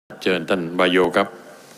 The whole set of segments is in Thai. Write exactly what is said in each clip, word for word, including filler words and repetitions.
เชิญท่านวายโยครับ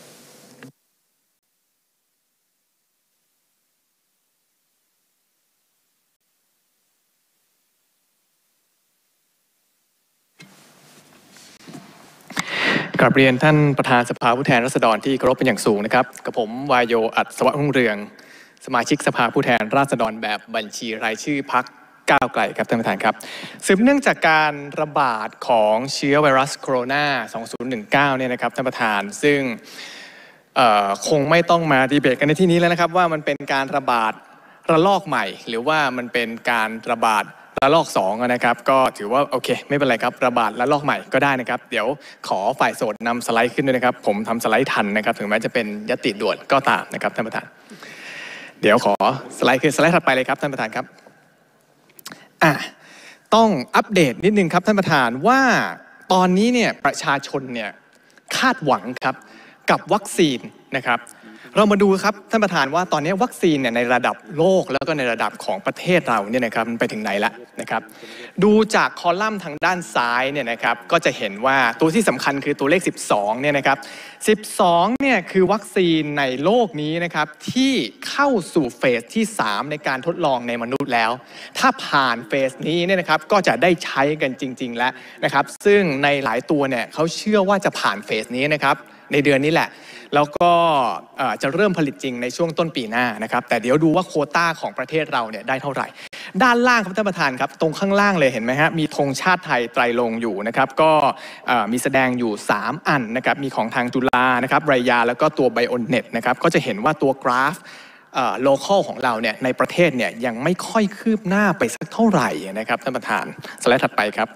กราบเรียนท่านประธานสภาผู้แทนราษฎรที่เคารพเป็นอย่างสูงนะครับกับผมวายโยอัศวะรุ่งเรืองสมาชิกสภาผู้แทนราษฎรแบบบัญชีรายชื่อพรรคก้าวไกลครับท่านประธานครับสืบเนื่องจากการระบาดของเชื้อไวรัสโคโรนาสองพันสิบเก้าเนี่ยนะครับท่านประธานซึ่งคงไม่ต้องมาดีเบตกันในที่นี้แล้วนะครับว่ามันเป็นการระบาดระลอกใหม่หรือว่ามันเป็นการระบาดระลอกสองนะครับก็ถือว่าโอเคไม่เป็นไรครับระบาดระลอกใหม่ก็ได้นะครับเดี๋ยวขอฝ่ายโสดนำสไลด์ขึ้นด้วยนะครับผมทำสไลด์ทันนะครับถึงแม้จะเป็นยติด่วนก็ตามนะครับท่านประธานเดี๋ยวขอสไลด์คือสไลด์ถัดไปเลยครับท่านประธานครับอ่ะต้องอัปเดตนิดนึงครับท่านประธานว่าตอนนี้เนี่ยประชาชนเนี่ยคาดหวังครับกับวัคซีนนะครับเรามาดูครับท่านประธานว่าตอนนี้วัคซีนเนี่ยในระดับโลกแล้วก็ในระดับของประเทศเราเนี่ยนะครับมันไปถึงไหนแล้วนะครับดูจากคอลัมน์ทางด้านซ้ายเนี่ยนะครับก็จะเห็นว่าตัวที่สำคัญคือตัวเลขสิบสองเนี่ยนะครับสิบสองเนี่ยคือวัคซีนในโลกนี้นะครับที่เข้าสู่เฟสที่สามในการทดลองในมนุษย์แล้วถ้าผ่านเฟสนี้เนี่ยนะครับก็จะได้ใช้กันจริงๆแล้วนะครับซึ่งในหลายตัวเนี่ยเขาเชื่อว่าจะผ่านเฟสนี้นะครับในเดือนนี้แหละแล้วก็จะเริ่มผลิตจริงในช่วงต้นปีหน้านะครับแต่เดี๋ยวดูว่าโควต้าของประเทศเราเนี่ยได้เท่าไหร่ด้านล่างครับท่านประธานครับตรงข้างล่างเลยเห็นไหมฮะมีธงชาติไทยไตรรงค์อยู่นะครับก็มีแสดงอยู่สามอันนะครับมีของทางจุฬานะครับไรยาแล้วก็ตัวไบโอเน็ตนะครับก็จะเห็นว่าตัวกราฟโลคอลของเราเนี่ยในประเทศเนี่ยยังไม่ค่อยคืบหน้าไปสักเท่าไหร่นะครับท่านประธานสไลด์ถัดไปครับ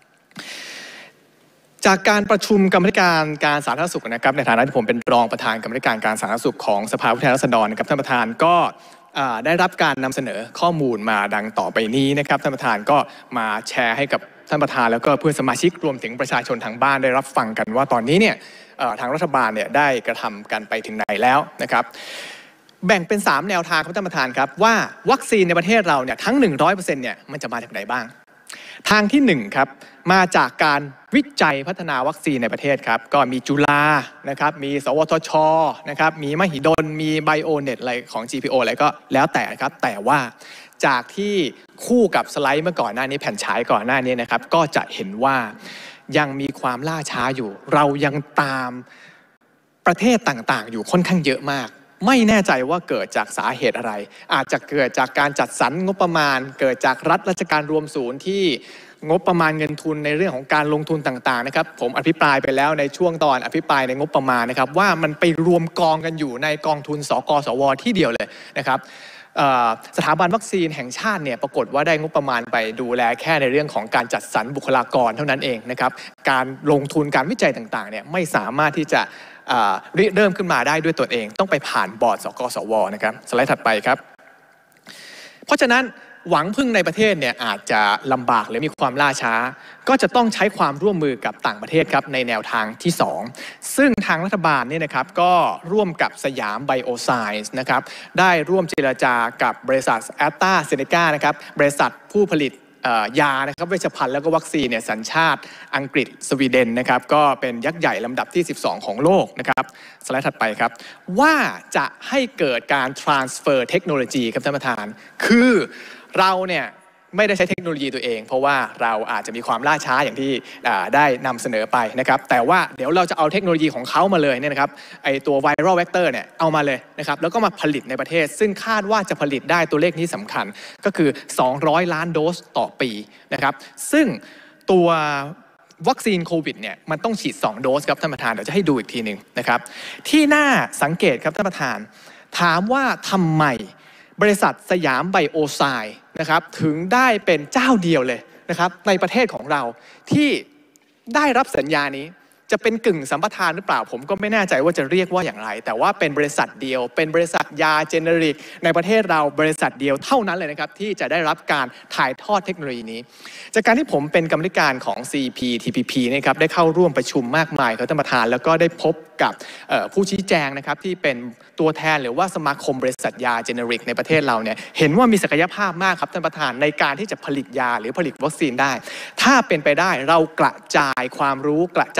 จากการประชุมกรรมธิการการสาธารณสุขนะครับในฐานะที่ผมเป็นรองประธานกรรมธิการการสาธารณสุขของสภาผู้แทนราษฎรนะครับท่านประธานก็ได้รับการนำเสนอข้อมูลมาดังต่อไปนี้นะครับท่านประธานก็มาแชร์ให้กับท่านประธานแล้วก็เพื่อนสมาชิกรวมถึงประชาชนทางบ้านได้รับฟังกันว่าตอนนี้เนี่ยทางรัฐบาลเนี่ยได้กระทำกันไปถึงไหนแล้วนะครับแบ่งเป็นสามแนวทางครับท่านประธานครับว่าวัคซีนในประเทศเราเนี่ยทั้ง หนึ่งร้อยเปอร์เซ็นต์ เนี่ยมันจะมาจากไหนบ้างทางที่หนึ่งครับมาจากการวิจัยพัฒนาวัคซีนในประเทศครับก็มีจุฬานะครับมีสวทชนะครับมีมหิดลมีไบโอเน็ตอะไรของ จี พี โอ อะไรก็แล้วแต่ครับแต่ว่าจากที่คู่กับสไลด์เมื่อก่อนหน้านี้แผ่นฉายก่อนหน้านี้นะครับก็จะเห็นว่ายังมีความล่าช้าอยู่เรายังตามประเทศต่างๆอยู่ค่อนข้างเยอะมากไม่แน่ใจว่าเกิดจากสาเหตุอะไรอาจจะเกิดจากการจัดสรรงบประมาณเกิดจากรัฐราชการรวมศูนย์ที่งบประมาณเงินทุนในเรื่องของการลงทุนต่างๆนะครับผมอภิปรายไปแล้วในช่วงตอนอภิปรายในงบประมาณนะครับว่ามันไปรวมกองกันอยู่ในกองทุนสกสวที่เดียวเลยนะครับสถาบันวัคซีนแห่งชาติเนี่ยปรากฏว่าได้งบประมาณไปดูแลแค่ในเรื่องของการจัดสรรบุคลากรเท่านั้นเองนะครับการลงทุนการวิจัยต่างๆเนี่ยไม่สามารถที่จะริเริ่มขึ้นมาได้ด้วยตัวเองต้องไปผ่านบอร์ดสกสวนะครับสไลด์ถัดไปครับเพราะฉะนั้นหวังพึ่งในประเทศเนี่ยอาจจะลำบากหรือมีความล่าช้าก็จะต้องใช้ความร่วมมือกับต่างประเทศครับในแนวทางที่สองซึ่งทางรัฐบาลเนี่ยนะครับก็ร่วมกับสยามไบโอไซน์นะครับได้ร่วมเจรจากับบริษัทแอสตราเซเนกานะครับบริษัทผู้ผลิตยานะครับเวชภัณฑ์แล้วก็วัคซีนเนี่ยสัญชาติอังกฤษสวีเดนนะครับก็เป็นยักษ์ใหญ่ลำดับที่สิบสองของโลกนะครับสไลด์ถัดไปครับว่าจะให้เกิดการ transfer เทคโนโลยีครับท่านประธานคือเราเนี่ยไม่ได้ใช้เทคโนโลยีตัวเองเพราะว่าเราอาจจะมีความล่าช้าอย่างที่ได้นำเสนอไปนะครับแต่ว่าเดี๋ยวเราจะเอาเทคโนโลยีของเขามาเลยเนี่ยนะครับไอตัวไวรัลเวกเตอร์เนี่ยเอามาเลยนะครับแล้วก็มาผลิตในประเทศซึ่งคาดว่าจะผลิตได้ตัวเลขนี้สำคัญก็คือสองร้อยล้านโดสต่อปีนะครับซึ่งตัววัคซีนโควิดเนี่ยมันต้องฉีดสองโดสครับท่านประธานเดี๋ยวจะให้ดูอีกทีหนึ่งนะครับที่น่าสังเกตครับท่านประธานถามว่าทำไมบริษัทสยามไบโอไซน์นะครับถึงได้เป็นเจ้าเดียวเลยนะครับในประเทศของเราที่ได้รับสัญญานี้จะเป็นกึ่งสัมปทานหรือเปล่าผมก็ไม่แน่ใจว่าจะเรียกว่าอย่างไรแต่ว่าเป็นบริษัทเดียวเป็นบริษัทยาเจเนริกในประเทศเราบริษัทเดียวเท่านั้นเลยนะครับที่จะได้รับการถ่ายทอดเทคโนโลยีนี้จากการที่ผมเป็นกรรมธิการของ ซี พี ที พี พี นะครับได้เข้าร่วมประชุมมากมายครับท่านประธานแล้วก็ได้พบกับผู้ชี้แจงนะครับที่เป็นตัวแทนหรือว่าสมาคมบริษัทยาเจเนริกในประเทศเราเนี่ยเห็นว่ามีศักยภาพมากครับท่านประธานในการที่จะผลิตยาหรือผลิตวัคซีนได้ถ้าเป็นไปได้เรากระจายความรู้กระจายเทคโนโล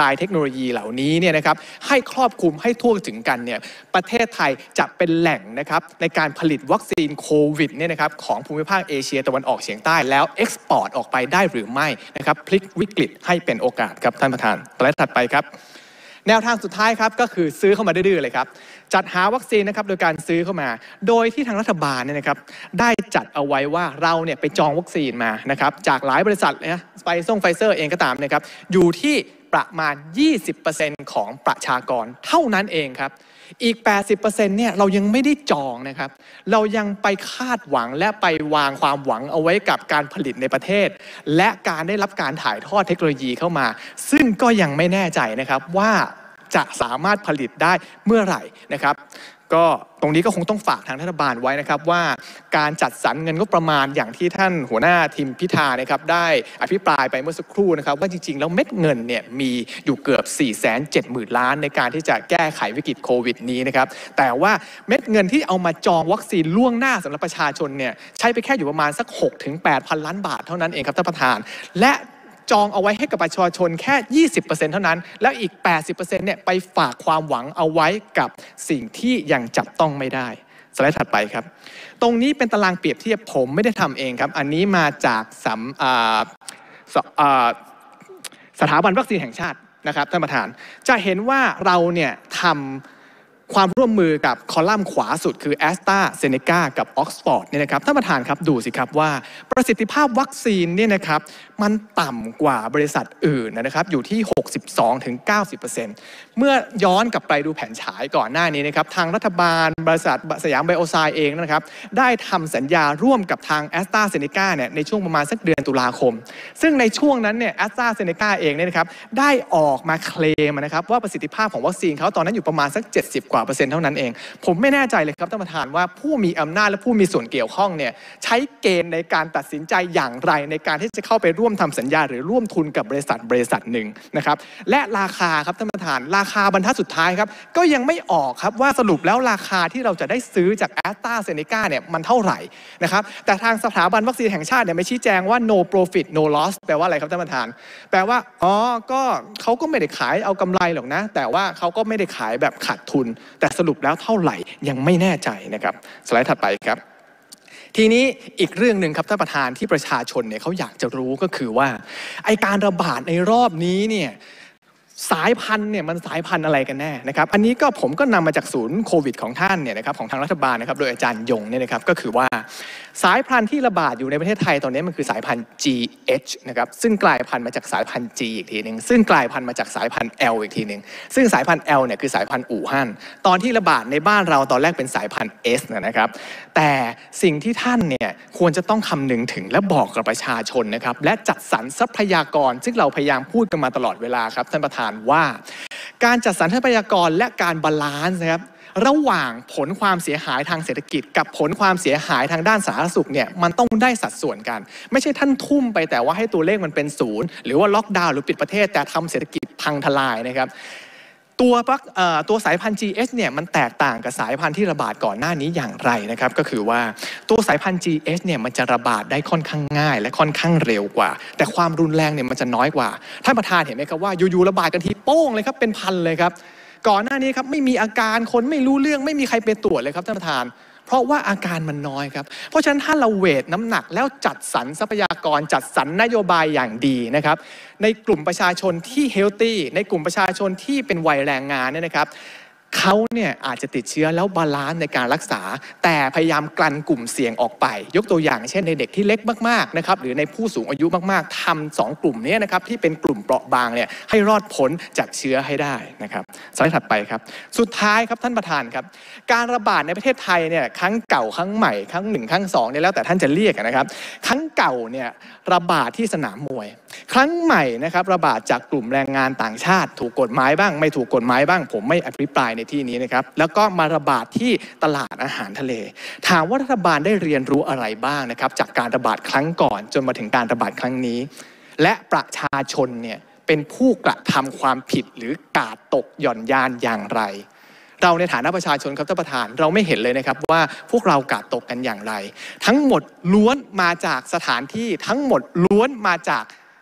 โลยีเหล่านี้เนี่ยนะครับให้ครอบคลุมให้ทั่วถึงกันเนี่ยประเทศไทยจะเป็นแหล่งนะครับในการผลิตวัคซีนโควิดเนี่ยนะครับของภูมิภาคเอเชียตะวันออกเฉียงใต้แล้วเอ็กซ์พอร์ตออกไปได้หรือไม่นะครับพลิกวิกฤตให้เป็นโอกาสครับท่านประธานสไลด์ถัดไปครับแนวทางสุดท้ายครับก็คือซื้อเข้ามาดื้อๆเลยครับจัดหาวัคซีนนะครับโดยการซื้อเข้ามาโดยที่ทางรัฐบาลเนี่ยนะครับได้จัดเอาไว้ว่าเราเนี่ยไปจองวัคซีนมานะครับจากหลายบริษัทนะไฟซ่งไฟเซอร์เองก็ตามนะครับอยู่ที่ประมาณ ยี่สิบเปอร์เซ็นต์ ของประชากรเท่านั้นเองครับอีก แปดสิบเปอร์เซ็นต์ เนี่ยเรายังไม่ได้จองนะครับเรายังไปคาดหวังและไปวางความหวังเอาไว้กับการผลิตในประเทศและการได้รับการถ่ายทอดเทคโนโลยีเข้ามาซึ่งก็ยังไม่แน่ใจนะครับว่าจะสามารถผลิตได้เมื่อไหร่นะครับก็ตรงนี้ก็คงต้องฝากทางรัฐบาลไว้นะครับว่าการจัดสรรเงินงบประมาณอย่างที่ท่านหัวหน้าทีมพิธานะครับได้อภิปรายไปเมื่อสักครู่นะครับว่าจริงๆแล้วเม็ดเงินเนี่ยมีอยู่เกือบ สี่แสนเจ็ดหมื่น ล้านในการที่จะแก้ไขวิกฤตโควิดนี้นะครับแต่ว่าเม็ดเงินที่เอามาจองวัคซีนล่วงหน้าสำหรับประชาชนเนี่ยใช้ไปแค่อยู่ประมาณสัก หกถึงแปด พันล้านบาทเท่านั้นเองครับท่านประธานและจองเอาไว้ให้กับประชาชนแค่ ยี่สิบเปอร์เซ็นต์ เท่านั้นแล้วอีก แปดสิบเปอร์เซ็นต์ เนี่ยไปฝากความหวังเอาไว้กับสิ่งที่ยังจับต้องไม่ได้สไลด์ถัดไปครับตรงนี้เป็นตารางเปรียบเทียบผมไม่ได้ทำเองครับอันนี้มาจากสำสถาบันวัคซีนแห่งชาตินะครับท่านประธานจะเห็นว่าเราเนี่ยทำความร่วมมือกับคอลัมน์ขวาสุดคือ AstraZeneca กับ Oxford เนี่ยนะครับท่านประธานครับดูสิครับว่าประสิทธิภาพวัคซีนเนี่ยนะครับมันต่ำกว่าบริษัทอื่นนะครับอยู่ที่ หกสิบสองถึงเก้าสิบเปอร์เซ็นต์ เมื่อย้อนกลับไปดูแผนฉายก่อนหน้านี้นะครับทางรัฐบาลบริษัทสยามไบโอไซน์เองนะครับได้ทำสัญญาร่วมกับทาง AstraZeneca เนี่ยในช่วงประมาณสักเดือนตุลาคมซึ่งในช่วงนั้นเนี่ย AstraZeneca เองเนี่ยนะครับได้ออกมาเคลมนะครับว่าประสิทธิภาพของวัคซีนเขาตอนนั้นอยู่ประมาณสักเจ็ดสิบกว่าเปอร์เซ็นต์เท่านั้นเองผมไม่แน่ใจเลยครับท่านประธานว่าผู้มีอำนาจและผู้มีส่วนเกี่ยวข้องเนี่ยใช้เกณฑ์ในการตัดสินใจอย่างไรในการที่จะเข้าไปร่วมทำสัญญาหรือร่วมทุนกับบริษัทบริษัทหนึ่งนะครับและราคาครับท่านประธานราคาบรรทัดสุดท้ายครับก็ยังไม่ออกครับว่าสรุปแล้วราคาที่เราจะได้ซื้อจาก AstraZeneca เนี่ยมันเท่าไหร่นะครับแต่ทางสถาบันวัคซีนแห่งชาติเนี่ยไม่ชี้แจงว่า no profit no loss แปลว่าอะไรครับท่านประธานแปลว่าอ๋อก็เขาก็ไม่ได้ขายเอากำไรหรอกนะแต่ว่าเขาก็ไม่ได้ขายแบบขาดทุนแต่สรุปแล้วเท่าไหร่ยังไม่แน่ใจนะครับสไลด์ถัดไปครับทีนี้อีกเรื่องหนึ่งครับท่านประธานที่ประชาชนเนี่ยเขาอยากจะรู้ก็คือว่าไอการระบาดในรอบนี้เนี่ยสายพันธุ์เนี่ยมันสายพันธุ์อะไรกันแน่นะครับอันนี้ก็ผมก็นำมาจากศูนย์โควิดของท่านเนี่ยนะครับของทางรัฐบาลนะครับโดยอาจารย์ยงเนี่ยนะครับก็คือว่าสายพันธุ์ที่ระบาดอยู่ในประเทศไทยตอนนี้มันคือสายพันธุ์ จี เอช นะครับซึ่งกลายพันธุ์มาจากสายพันธุ์ G อีกทีหนึ่งซึ่งกลายพันธุ์มาจากสายพันธุ์ L อีกทีหนึ่งซึ่งสายพันธุ์ L เนี่ยคือสายพันธุ์อู่ฮั่นตอนที่ระบาดในบ้านเราตอนแรกเป็นสายพันธุ์ S นะครับแต่สิ่งที่ท่านเนี่ยควรจะต้องคำนึงถึงและบอกกับประชาชนนะครับและจัดสรรทรัพยากรซึ่งเราพยายามพูดกันมาตลอดเวลาครับท่านประธานว่าการจัดสรรทรัพยากรและการบาลานซ์นะครับระหว่างผลความเสียหายทางเศรษฐกิจกับผลความเสียหายทางด้านสาธารณสุขเนี่ยมันต้องได้สัดส่วนกันไม่ใช่ท่านทุ่มไปแต่ว่าให้ตัวเลขมันเป็นศูนย์หรือว่าล็อกดาวน์หรือปิดประเทศแต่ทำเศรษฐกิจพังทลายนะครับตัวตัวสายพันธุ์ จี เอช เนี่ยมันแตกต่างกับสายพันธุ์ที่ระบาดก่อนหน้านี้อย่างไรนะครับก็คือว่าตัวสายพันธุ์ จี เอช เนี่ยมันจะระบาดได้ค่อนข้างง่ายและค่อนข้างเร็วกว่าแต่ความรุนแรงเนี่ยมันจะน้อยกว่าท่านประธานเห็นไหมครับว่าอยู่ๆระบาดกันทีโป้งเลยครับเป็นพันเลยครับก่อนหน้านี้ครับไม่มีอาการคนไม่รู้เรื่องไม่มีใครไปตรวจเลยครับท่านประธานเพราะว่าอาการมันน้อยครับเพราะฉะนั้นถ้าเราเวทน้ำหนักแล้วจัดสรรทรัพยากรจัดสรรนโยบายอย่างดีนะครับในกลุ่มประชาชนที่เฮลตี้ในกลุ่มประชาชนที่เป็นวัยแรงงานเนี่ยนะครับเขาเนี่ยอาจจะติดเชื้อแล้วบาลานซ์ในการรักษาแต่พยายามกลั่นกลุ่มเสี่ยงออกไปยกตัวอย่างเช่นในเด็กที่เล็กมากๆนะครับหรือในผู้สูงอายุมากๆทำสองกลุ่มนี้นะครับที่เป็นกลุ่มเปราะบางเนี่ยให้รอดพ้นจากเชื้อให้ได้นะครับสไลด์ถัดไปครับสุดท้ายครับท่านประธานครับการระบาดในประเทศไทยเนี่ยครั้งเก่าครั้งใหม่ครั้งหนึ่งครั้งสองเนี่ยแล้วแต่ท่านจะเรียกนะครับครั้งเก่าเนี่ยระบาดที่สนามมวยครั้งใหม่นะครับระบาดจากกลุ่มแรงงานต่างชาติถูกกฎหมายบ้างไม่ถูกกฎหมายบ้างผมไม่อภิปรายในที่นี้นะครับแล้วก็มาระบาดที่ตลาดอาหารทะเลถามว่ารัฐบาลได้เรียนรู้อะไรบ้างนะครับจากการระบาดครั้งก่อนจนมาถึงการระบาดครั้งนี้และประชาชนเนี่ยเป็นผู้กระทำความผิดหรือกาดตกหย่อนยานอย่างไรเราในฐานะประชาชนครับท่านประธานเราไม่เห็นเลยนะครับว่าพวกเรากาดตกกันอย่างไรทั้งหมดล้วนมาจากสถานที่ทั้งหมดล้วนมาจาก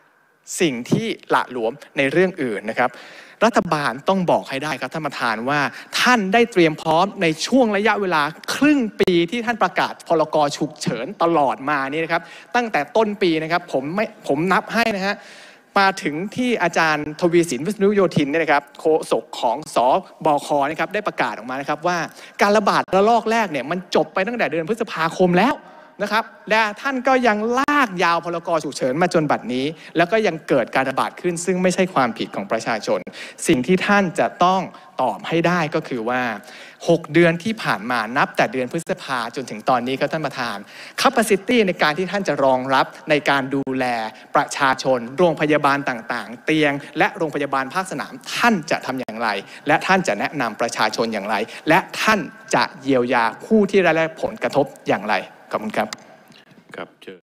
สิ่งที่หละหลวมในเรื่องอื่นนะครับรัฐบาลต้องบอกให้ได้ครับท่านประธานว่าท่านได้เตรียมพร้อมในช่วงระยะเวลาครึ่งปีที่ท่านประกาศพรกฉุกเฉินตลอดมานี่นะครับตั้งแต่ต้นปีนะครับผมไม่ผมนับให้นะฮะมาถึงที่อาจารย์ทวีสินวิษณุโยธินเนี่ยนะครับโฆษกของสบคนะครับได้ประกาศออกมานะครับว่าการระบาดระลอกแรกเนี่ยมันจบไปตั้งแต่เดือนพฤษภาคมแล้วนะครับและท่านก็ยังลากยาวพรกฉุกเฉินมาจนบัดนี้แล้วก็ยังเกิดการระบาดขึ้นซึ่งไม่ใช่ความผิดของประชาชนสิ่งที่ท่านจะต้องตอบให้ได้ก็คือว่าหกเดือนที่ผ่านมานับแต่เดือนพฤษภาจนถึงตอนนี้ครับท่านประธาน capacity ในการที่ท่านจะรองรับในการดูแลประชาชนโรงพยาบาลต่างๆเตียงและโรงพยาบาลภาคสนามท่านจะทำอย่างไรและท่านจะแนะนำประชาชนอย่างไรและท่านจะเยียวยาผู้ที่ได้รับผลกระทบอย่างไรขอบคุณครับครับเชิญ